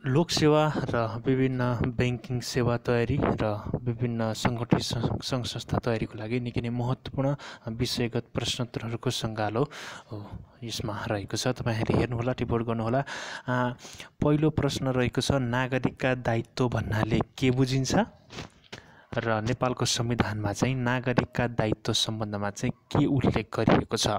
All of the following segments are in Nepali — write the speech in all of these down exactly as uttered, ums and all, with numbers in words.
लोकसेवा र विभिन्न ब्याङ्किङ सेवा तयारी र विभिन्न सङ्गठित सङ्घ संस्था तयारीको लागि निकै नै महत्त्वपूर्ण विषयगत प्रश्नोत्तरहरूको सङ्गालो यसमा रहेको छ। तपाईँहरूले हेर्नुहोला, टिप्पणी गर्नुहोला। पहिलो प्रश्न रहेको छ, नागरिकका दायित्व भन्नाले के बुझिन्छ र नेपालको संविधानमा चाहिँ नागरिकका दायित्व सम्बन्धमा चाहिँ के उल्लेख गरिएको छ।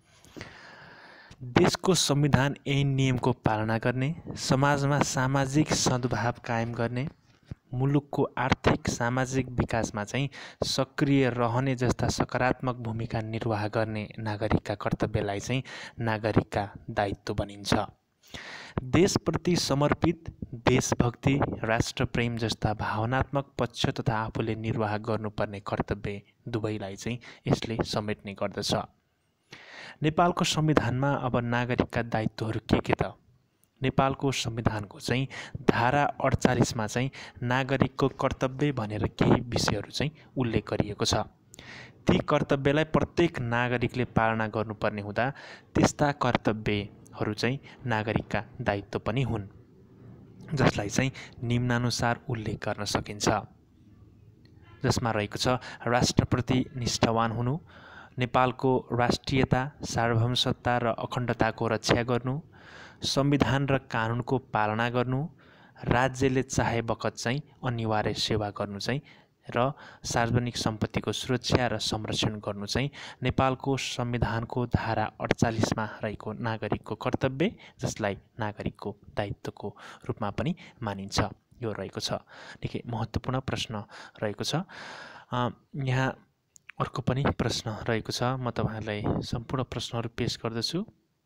देशको संविधान ऐन नियमको पालना गर्ने, समाजमा सामाजिक सद्भाव कायम गर्ने, मुलुकको आर्थिक सामाजिक विकासमा चाहिँ सक्रिय रहने जस्ता सकारात्मक भूमिका निर्वाह गर्ने नागरिकका कर्तव्यलाई चाहिँ नागरिकका दायित्व भनिन्छ। देशप्रति समर्पित, देशभक्ति, राष्ट्रप्रेम जस्ता भावनात्मक पक्ष तथा आफूले निर्वाह गर्नुपर्ने कर्तव्य दुवैलाई चाहिँ यसले समेट्ने गर्दछ। नेपालको संविधानमा अब नागरिकका दायित्वहरू के के त? नेपालको संविधानको चाहिँ धारा अडचालिसमा चाहिँ नागरिकको कर्तव्य भनेर केही विषयहरू चाहिँ उल्लेख गरिएको छ। ती कर्तव्यलाई प्रत्येक नागरिकले पालना गर्नुपर्ने हुँदा त्यस्ता कर्तव्यहरू चाहिँ नागरिकका दायित्व पनि हुन्, जसलाई चाहिँ निम्नानुसार उल्लेख गर्न सकिन्छ। जसमा रहेको छ, राष्ट्रप्रति निष्ठावान हुनु, नेपालको राष्ट्रियता, सार्वभौमसत्ता र अखण्डताको रक्षा गर्नु, संविधान र कानुनको पालना गर्नु, राज्यले चाहे बखत चाहिँ अनिवार्य सेवा गर्नु चाहिँ र सार्वजनिक सम्पत्तिको सुरक्षा र संरक्षण गर्नु चाहिँ नेपालको संविधानको धारा अडचालिसमा रहेको नागरिकको कर्तव्य, जसलाई नागरिकको दायित्वको रूपमा पनि मानिन्छ। यो रहेको छ। निकै महत्त्वपूर्ण प्रश्न रहेको छ। यहाँ अर्को पनि प्रश्न रहेको छ। म तपाईहरुलाई सम्पूर्ण प्रश्नहरू पेश गर्दछु।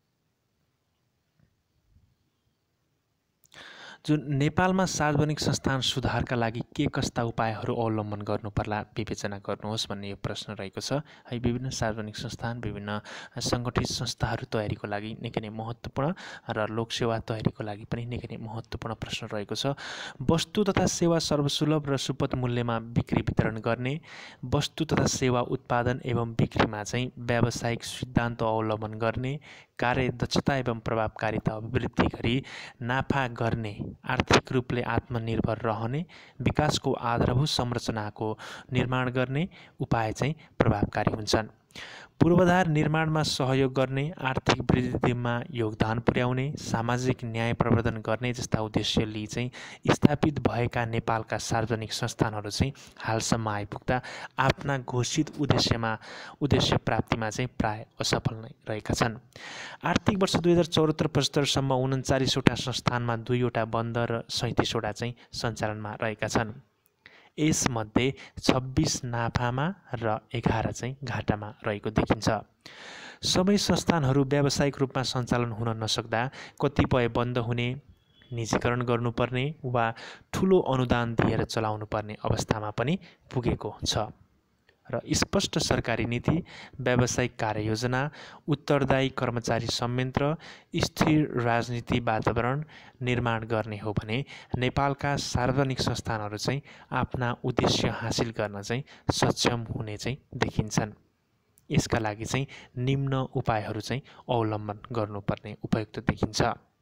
जुन नेपालमा सार्वजनिक संस्थान सुधारका लागि के कस्ता उपायहरू अवलम्बन गर्नुपर्ला विवेचना गर्नुहोस् भन्ने यो प्रश्न रहेको छ। है विभिन्न सार्वजनिक संस्थान, विभिन्न सङ्गठित संस्थाहरू तयारीको लागि निकै नै महत्त्वपूर्ण र लोकसेवा तयारीको लागि पनि निकै नै महत्त्वपूर्ण प्रश्न रहेको छ। वस्तु तथा सेवा सर्वसुलभ र सुपथ मूल्यमा बिक्री वितरण गर्ने, वस्तु तथा सेवा उत्पादन एवं बिक्रीमा चाहिँ व्यावसायिक सिद्धान्त अवलम्बन गर्ने, कार्यदक्षता एवं प्रभावकारिता अभिवृद्धि गरी नाफा गर्ने, आर्थिक रूपले आत्मनिर्भर रहने, विकासको आधारभूत संरचनाको निर्माण गर्ने उपाय चाहिँ प्रभावकारी हुन्छन्। पूर्वाधार निर्माणमा सहयोग गर्ने, आर्थिक वृद्धिमा योगदान पुर्याउने, सामाजिक न्याय प्रवर्धन गर्ने जस्ता उद्देश्य लिई चाहिँ स्थापित भएका नेपालका सार्वजनिक संस्थानहरू चाहिँ हालसम्म आइपुग्दा आफ्ना घोषित उद्देश्यमा उद्देश्य प्राप्तिमा चाहिँ प्राय असफल नै रहेका छन्। आर्थिक वर्ष दुई हजार चौहत्तर पचहत्तरसम्म उन्चालिसवटा संस्थानमा दुईवटा बन्द र सैँतिसवटा चाहिँ सञ्चालनमा रहेका छन्। यसमध्ये छब्बिस नाफामा र एघार चाहिँ घाटामा रहेको देखिन्छ। सबै संस्थानहरू व्यावसायिक रूपमा सञ्चालन हुन नसक्दा कतिपय बन्द हुने, निजीकरण गर्नुपर्ने वा ठुलो अनुदान दिएर चलाउनुपर्ने अवस्थामा पनि पुगेको छ र स्पष्ट सरकारी नीति, व्यावसायिक कार्ययोजना, उत्तरदायी कर्मचारी संयन्त्र, स्थिर राजनीति वातावरण निर्माण गर्ने हो भने नेपालका सार्वजनिक संस्थानहरू चाहिँ आफ्ना उद्देश्य हासिल गर्न चाहिँ सक्षम हुने चाहिँ देखिन्छन्। यसका लागि चाहिँ निम्न उपायहरू चाहिँ अवलम्बन गर्नुपर्ने उपयुक्त देखिन्छ।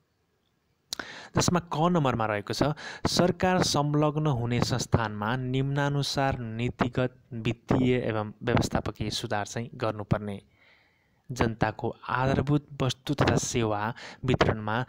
जसमा क नम्बरमा रहेको छ, सरकार संलग्न हुने संस्थानमा निम्नानुसार नीतिगत, वित्तीय एवं व्यवस्थापकीय सुधार चाहिँ गर्नुपर्ने, जनताको आधारभूत वस्तु तथा सेवा वितरणमा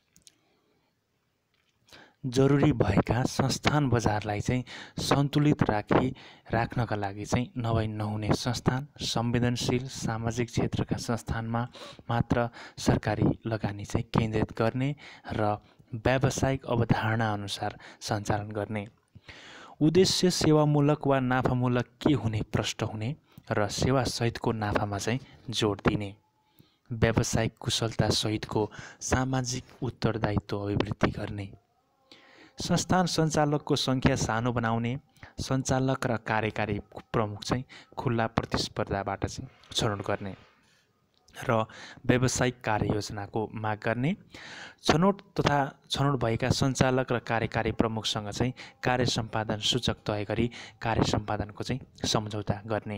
जरुरी भएका संस्थान बजारलाई चाहिँ सन्तुलित राखी राख्नका लागि चाहिँ नभई नहुने संस्थान, संवेदनशील सामाजिक क्षेत्रका संस्थानमा मात्र सरकारी लगानी चाहिँ केन्द्रित गर्ने र व्यावसायिक अवधारणा अनुसार सञ्चालन गर्ने, उद्देश्य सेवामूलक वा नाफामूलक के हुने प्रष्ट हुने र सेवा सहितको नाफामा चाहिँ जोड दिने, व्यावसायिक कुशलता सहितको सामाजिक उत्तरदायित्व अभिवृद्धि गर्ने, संस्थान सञ्चालकको सङ्ख्या सानो बनाउने, सञ्चालक र कार्यकारी प्रमुख चाहिँ खुल्ला प्रतिस्पर्धाबाट चाहिँ छनौट गर्ने र व्यावसायिक कार्ययोजनाको माग गर्ने, छनौट तथा छनौट भएका सञ्चालक र कार्यकारी प्रमुखसँग चाहिँ कार्य सम्पादन सूचक तय गरी कार्य सम्पादनको चाहिँ सम्झौता गर्ने,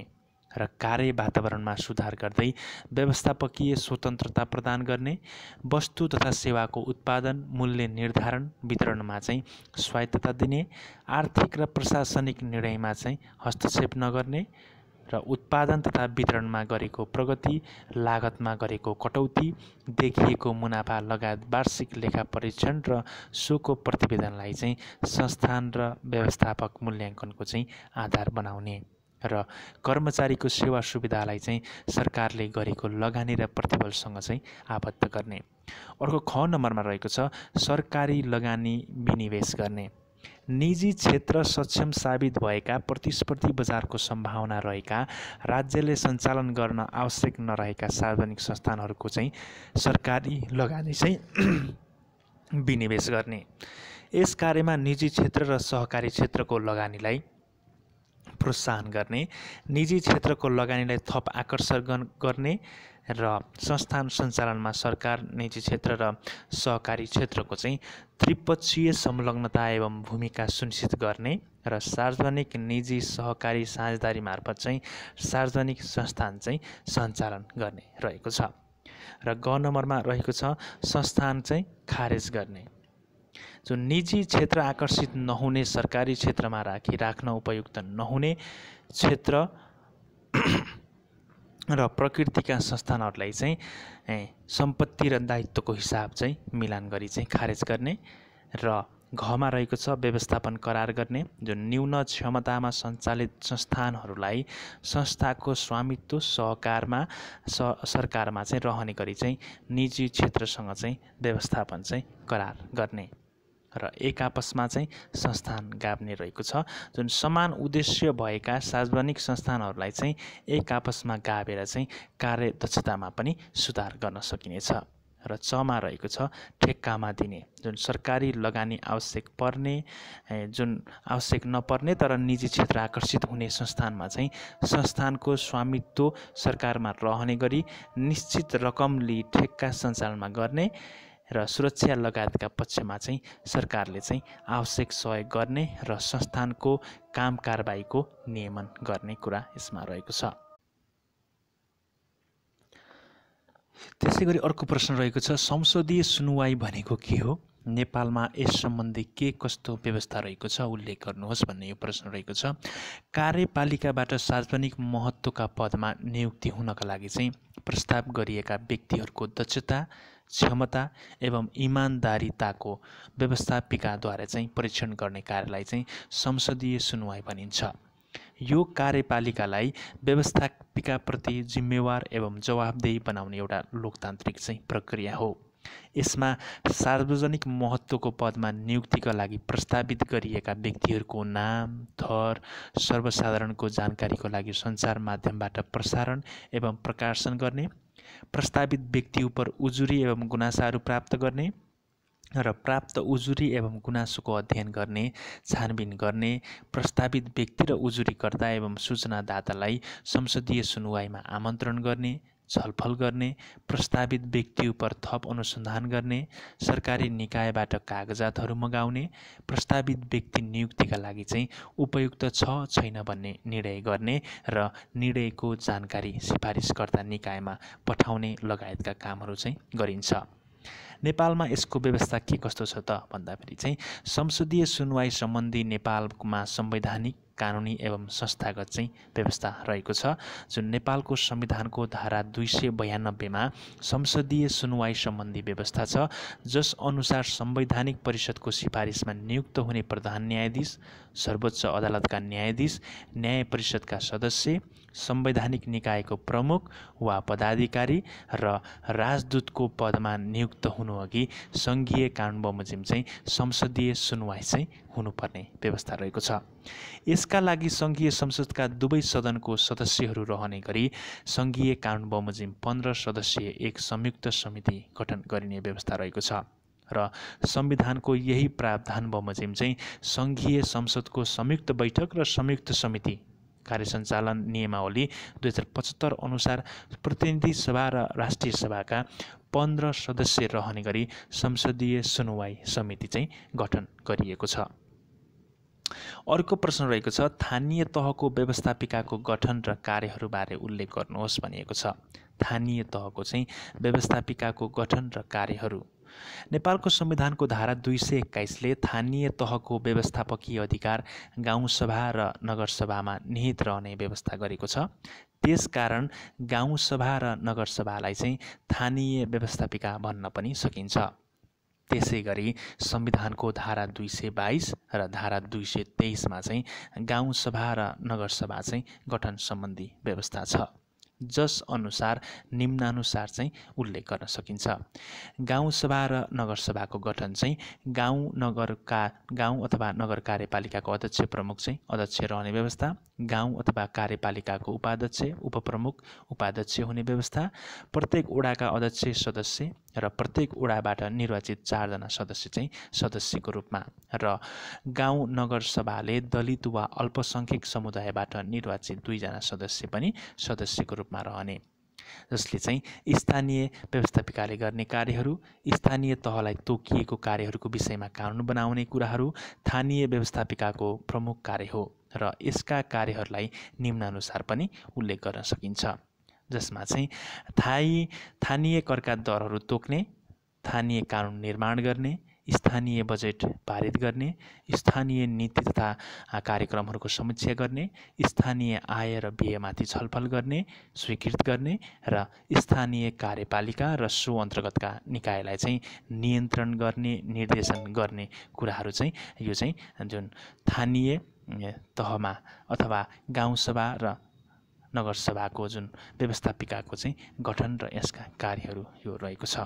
र कार्य वातावरणमा सुधार गर्दै व्यवस्थापकीय स्वतन्त्रता प्रदान गर्ने, वस्तु तथा सेवाको उत्पादन, मूल्य निर्धारण, वितरणमा चाहिँ स्वायत्तता दिने, आर्थिक र प्रशासनिक निर्णयमा चाहिँ हस्तक्षेप नगर्ने र उत्पादन तथा वितरणमा गरेको प्रगति, लागतमा गरेको कटौती, देखिएको मुनाफा लगायत वार्षिक लेखा परीक्षण र सोको प्रतिवेदनलाई चाहिँ संस्थान र व्यवस्थापक मूल्याङ्कनको चाहिँ आधार बनाउने र कर्मचारीको सेवा सुविधालाई चाहिँ सरकारले गरेको लगानी र प्रतिफलसँग चाहिँ आबद्ध गर्ने। अर्को ख नम्बरमा रहेको छ सरकारी लगानी विनिवेश गर्ने। निजी क्षेत्र सक्षम साबित भएका प्रतिस्पर्धी बजारको सम्भावना रहेका राज्यले सञ्चालन गर्न आवश्यक नरहेका सार्वजनिक संस्थानहरूको चाहिँ सरकारी लगानी चाहिँ विनिवेश गर्ने। यस कार्यमा निजी क्षेत्र र सहकारी क्षेत्रको लगानीलाई प्रोत्साहन गर्ने, निजी क्षेत्रको लगानीलाई थप आकर्षण गर्ने र संस्थान सञ्चालनमा सरकार, निजी क्षेत्र र सहकारी क्षेत्रको चाहिँ त्रिपक्षीय संलग्नता एवं भूमिका सुनिश्चित गर्ने र सार्वजनिक, निजी, सहकारी साझेदारी मार्फत चाहिँ सार्वजनिक संस्थान चाहिँ सञ्चालन गर्ने रहेको छ। र ग नम्बरमा रहेको छ संस्थान चाहिँ खारेज गर्ने। जो निजी क्षेत्र आकर्षित नहुने, सरकारी क्षेत्रमा राखी राख्न उपयुक्त नहुने क्षेत्र र प्रकृतिका संस्थानहरूलाई चाहिँ सम्पत्ति र दायित्वको हिसाब चाहिँ मिलान गरी चाहिँ खारेज गर्ने। र घमा रहेको छ व्यवस्थापन करार गर्ने। जो न्यून क्षमतामा सञ्चालित संस्थानहरूलाई संस्थाको स्वामित्व सहकारमा स सरकारमा चाहिँ रहने गरी चाहिँ निजी क्षेत्रसँग चाहिँ व्यवस्थापन चाहिँ करार गर्ने र एक आपसमा चाहिँ संस्थान गाभ्ने रहेको छ। जुन समान उद्देश्य भएका सार्वजनिक संस्थानहरूलाई चाहिँ एक आपसमा गाभेर चाहिँ कार्य दक्षतामा पनि सुधार गर्न सकिनेछ। र चमा रहेको छ ठेक्कामा दिने। जुन सरकारी लगानी आवश्यक पर्ने, जुन आवश्यक नपर्ने तर निजी क्षेत्र आकर्षित हुने संस्थानमा चाहिँ संस्थानको स्वामित्व सरकारमा रहने गरी निश्चित रकम लिई ठेक्का सञ्चालनमा गर्ने र सुरक्षा लगायतका पक्षमा चाहिँ सरकारले चाहिँ आवश्यक सहयोग गर्ने र संस्थानको काम कारबाहीको नियमन गर्ने कुरा यसमा रहेको छ। त्यसै गरी अर्को प्रश्न रहेको छ संसदीय सुनुवाई भनेको के हो, नेपालमा यस सम्बन्धी के कस्तो व्यवस्था रहेको छ उल्लेख गर्नुहोस् भन्ने यो प्रश्न रहेको छ। कार्यपालिकाबाट सार्वजनिक महत्त्वका पदमा नियुक्ति हुनका लागि चाहिँ प्रस्ताव गरिएका व्यक्तिहरूको दक्षता, क्षमता एवं इमान्दारिताको व्यवस्थापिकाद्वारा चाहिँ परीक्षण गर्ने कार्यलाई चाहिँ संसदीय सुनुवाई भनिन्छ। यो कार्यपालिकालाई व्यवस्थापिकाप्रति जिम्मेवार एवं जवाबदेही बनाउने एउटा लोकतान्त्रिक चाहिँ प्रक्रिया हो। यसमा सार्वजनिक महत्त्वको पदमा नियुक्तिका लागि प्रस्तावित गरिएका व्यक्तिहरूको नाम, थर, सर्वसाधारणको जानकारीको लागि सञ्चार माध्यमबाट प्रसारण एवं प्रकाशन गर्ने, प्रस्तावित व्यक्ति उप उजुरी एवं गुनासाहरू प्राप्त गर्ने र प्राप्त उजुरी एवं गुनासोको अध्ययन गर्ने, छानबिन गर्ने, प्रस्तावित व्यक्ति र उजुरीकर्ता एवं सूचनादातालाई संसदीय सुनुवाईमा आमन्त्रण गर्ने, छलफल गर्ने, प्रस्तावित व्यक्ति उप थप अनुसन्धान गर्ने, सरकारी निकायबाट कागजातहरू मगाउने, प्रस्तावित व्यक्ति नियुक्तिका लागि चाहिँ उपयुक्त छ छैन भन्ने निर्णय गर्ने र निर्णयको जानकारी सिफारिसकर्ता निकायमा पठाउने लगायतका कामहरू चाहिँ गरिन्छ। नेपालमा यसको व्यवस्था के कस्तो छ त भन्दाखेरि चाहिँ संसदीय सुनुवाई सम्बन्धी नेपालमा संवैधानिक, कानुनी एवं संस्थागत चाहिँ व्यवस्था रहेको छ। जुन नेपालको संविधानको धारा दुई सय बयानब्बेमा संसदीय सुनुवाई सम्बन्धी व्यवस्था छ, जस अनुसार संवैधानिक परिषदको सिफारिसमा नियुक्त हुने प्रधान न्यायाधीश, सर्वोच्च अदालतका न्यायाधीश, न्याय परिषदका सदस्य, संवैधानिक निकायको प्रमुख वा पदाधिकारी र राजदूतको पदमा नियुक्त हुनुअघि सङ्घीय कानुन बमोजिम चाहिँ संसदीय सुनुवाई चाहिँ हुनुपर्ने व्यवस्था रहेको छ। यसका लागि सङ्घीय संसदका दुवै सदनको सदस्यहरू रहने गरी सङ्घीय कानुन बमोजिम पन्ध्र सदस्यीय एक संयुक्त समिति गठन गरिने व्यवस्था रहेको छ र संविधानको यही प्रावधान बमोजिम चाहिँ सङ्घीय संसदको संयुक्त बैठक र संयुक्त समिति कार्य सञ्चालन नियमावली दुई हजार पचहत्तर अनुसार प्रतिनिधि सभा र राष्ट्रिय सभाका पन्ध्र सदस्य रहने गरी संसदीय सुनुवाई समिति चाहिँ गठन गरिएको छ। अर्को प्रश्न रहेको छ, स्थानीय तहको व्यवस्थापिकाको गठन र कार्यहरूबारे उल्लेख गर्नुहोस् भनिएको छ। स्थानीय तहको चाहिँ व्यवस्थापिकाको गठन र कार्यहरू। नेपालको संविधानको धारा दुई सय एक्काइसले स्थानीय तहको व्यवस्थापकीय अधिकार गाउँसभा र नगरसभामा निहित रहने व्यवस्था गरेको छ। त्यसकारण गाउँसभा र नगरसभालाई चाहिँ स्थानीय व्यवस्थापिका भन्न पनि सकिन्छ। त्यसै गरी संविधानको धारा दुई सय बाइस र धारा दुई सय तेइसमा चाहिँ गाउँसभा र नगरसभा चाहिँ गठन सम्बन्धी व्यवस्था छ, जस अनुसार निम्नानुसार चाहिँ उल्लेख गर्न सकिन्छ। गाउँसभा र नगरसभाको गठन चाहिँ गाउँ नगरका गाउँ अथवा नगर कार्यपालिकाको अध्यक्ष प्रमुख चाहिँ अध्यक्ष रहने व्यवस्था, गाउँ अथवा कार्यपालिकाको उपाध्यक्ष उपप्रमुख उपाध्यक्ष हुने व्यवस्था, प्रत्येक वडाका अध्यक्ष सदस्य र प्रत्येक वडाबाट निर्वाचित चारजना सदस्य चाहिँ सदस्यको रूपमा, र गाउँ नगरसभाले दलित वा अल्पसङ्ख्यक समुदायबाट निर्वाचित दुईजना सदस्य पनि सदस्यको रूपमा रहने, जसले चाहिँ स्थानीय व्यवस्थापिकाले गर्ने कार्यहरू, स्थानीय तहलाई तोकिएको कार्यहरूको विषयमा कानुन बनाउने कुराहरू स्थानीय व्यवस्थापिकाको प्रमुख कार्य हो र यसका कार्यहरूलाई निम्नानुसार पनि उल्लेख गर्न सकिन्छ, जसमा चाहिँ स्थायी स्थानीय करका दरहरू तोक्ने, स्थानीय कानुन निर्माण गर्ने, स्थानीय बजेट पारित गर्ने, स्थानीय नीति तथा कार्यक्रमहरूको समीक्षा गर्ने, स्थानीय आय र व्ययमाथि छलफल गर्ने, स्वीकृत गर्ने र स्थानीय कार्यपालिका र सो अन्तर्गतका निकायलाई चाहिँ नियन्त्रण गर्ने, निर्देशन गर्ने कुराहरू चाहिँ यो चाहिँ जुन स्थानीय तहमा अथवा गाउँसभा र नगरसभाको जुन व्यवस्थापिकाको चाहिँ गठन र यसका कार्यहरू यो रहेको छ।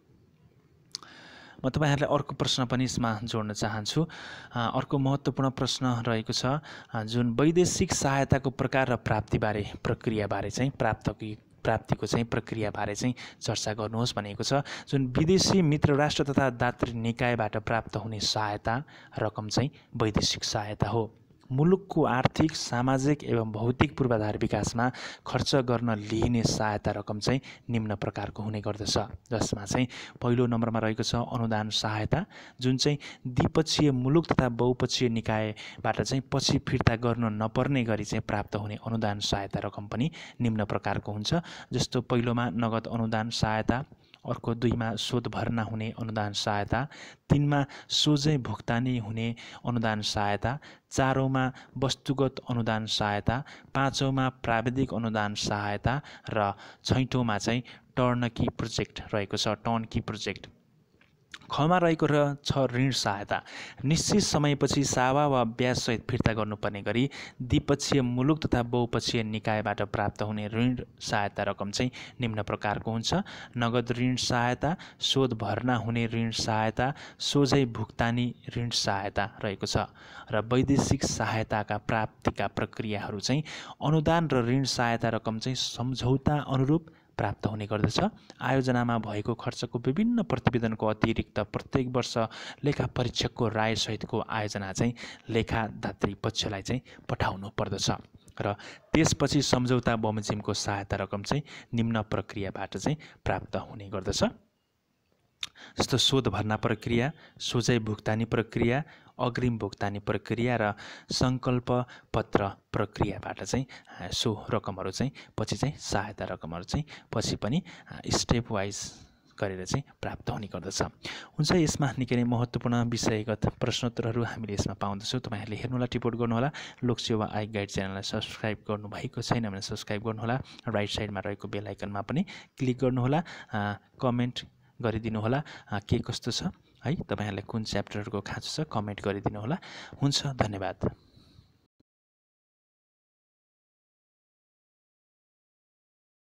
म तपाईहरुलाई अर्को प्रश्न पनि यसमा जोड्न चाहन्छु। अर्को महत्त्वपूर्ण प्रश्न रहेको छ, जुन वैदेशिक सहायताको प्रकार र प्राप्तिबारे प्रक्रियाबारे चाहिँ प्राप्तकी प्राप्तिको चाहिँ प्रक्रियाबारे चाहिँ चर्चा गर्नुहोस् भनेको छ। जुन विदेशी मित्र राष्ट्र तथा दात्री निकायबाट प्राप्त हुने सहायता रकम चाहिँ वैदेशिक सहायता हो। मुलुकको आर्थिक, सामाजिक एवं भौतिक पूर्वाधार विकासमा खर्च गर्न लिइने सहायता रकम चाहिँ निम्न प्रकारको हुने गर्दछ, जसमा चाहिँ पहिलो नम्बरमा रहेको छ अनुदान सहायता, जुन चाहिँ द्विपक्षीय मुलुक तथा बहुपक्षीय निकायबाट चाहिँ पछि फिर्ता गर्न नपर्ने गरी चाहिँ प्राप्त हुने अनुदान सहायता रकम पनि निम्न प्रकारको हुन्छ। जस्तो पहिलोमा नगद अनुदान सहायता, अर्को दुईमा शोध भर्ना हुने अनुदान सहायता, तीनमा सोझै भुक्तानी हुने अनुदान सहायता, चारौँमा वस्तुगत अनुदान सहायता, पाँचौँमा प्राविधिक अनुदान सहायता र छैठौँमा चाहिँ टर्नकी प्रोजेक्ट रहेको छ, टर्नकी प्रोजेक्ट। खमा रहेको र छ ऋण सहायता, निश्चित समयपछि सावा वा ब्याजसहित फिर्ता गर्नुपर्ने गरी द्विपक्षीय मुलुक तथा बहुपक्षीय निकायबाट प्राप्त हुने ऋण सहायता रकम चाहिँ निम्न प्रकारको हुन्छ। नगद ऋण सहायता, शोध भर्ना हुने ऋण सहायता, सोझै भुक्तानी ऋण सहायता रहेको छ। र वैदेशिक सहायताका प्राप्तिका प्रक्रियाहरू चाहिँ अनुदान र ऋण सहायता रकम चाहिँ सम्झौता अनुरूप प्राप्त हुने गर्दछ। आयोजनामा भएको खर्चको विभिन्न प्रतिवेदनको अतिरिक्त प्रत्येक वर्ष लेखा परीक्षकको राय सहितको आयोजना चाहिँ लेखादात्री पक्षलाई चाहिँ पठाउनु पर्दछ र त्यसपछि सम्झौता बमोजिमको सहायता रकम चाहिँ निम्न प्रक्रियाबाट चाहिँ प्राप्त हुने गर्दछ। जस्तो शोध भर्ना प्रक्रिया, सोझै भुक्तानी प्रक्रिया, अग्रिम भुक्तानी प्रक्रिया र सङ्कल्प पत्र प्रक्रियाबाट चाहिँ सो रकमहरू चाहिँ पछि चाहिँ सहायता रकमहरू चाहिँ पछि पनि स्टेप वाइज गरेर चाहिँ प्राप्त हुने गर्दछ। हुन्छ, यसमा निकै नै महत्त्वपूर्ण विषयगत प्रश्नोत्तरहरू हामीले यसमा पाउँदछौँ। तपाईँहरूले हेर्नुहोला, टिपोट गर्नुहोला। लोकसेवा आई गाइड च्यानललाई सब्सक्राइब गर्नुभएको छैन भने सब्सक्राइब गर्नुहोला। राइट साइडमा रहेको बेल आइकनमा पनि क्लिक गर्नुहोला। कमेन्ट गरिदिनुहोला के कस्तो छ है, तपाईँहरूलाई कुन च्याप्टरहरूको खाँचो छ कमेन्ट गरिदिनुहोला। हुन्छ, धन्यवाद।